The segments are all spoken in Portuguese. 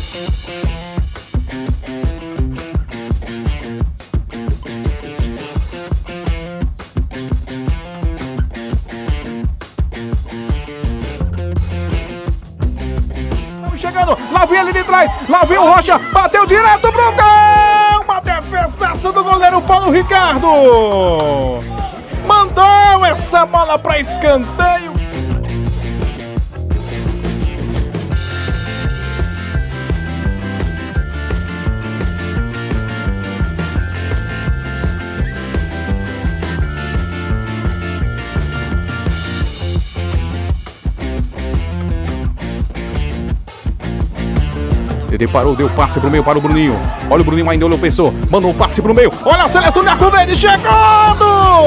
Chegando, lá vem ele de trás, lá vem o Rocha, bateu direto pro gol! Uma defesaça do goleiro Paulo Ricardo! Mandou essa bola para escanteio. Ele parou, deu passe pro meio para o Bruninho. Olha o Bruninho ainda, olhou, pensou, mandou um passe pro meio. Olha a seleção de Arco Verde chegando!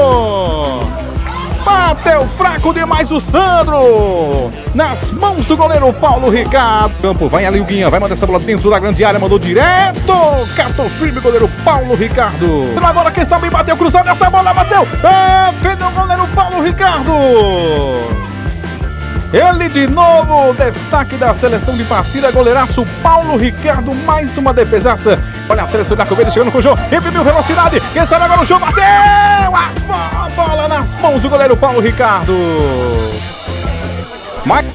Bateu fraco demais o Sandro. Nas mãos do goleiro Paulo Ricardo. Campo, vai ali o Guinha, vai mandar essa bola dentro da grande área, mandou direto. Catou firme o goleiro Paulo Ricardo. Agora quem sabe bateu cruzado, essa bola bateu. Defendeu o goleiro Paulo Ricardo. Ele de novo, destaque da seleção de Passira, goleiraço Paulo Ricardo, mais uma defesaça. Olha a seleção da Arco Verde chegando com o jogo, imprimiu velocidade, quem sabe agora o jogo bateu, a bola nas mãos do goleiro Paulo Ricardo. Mas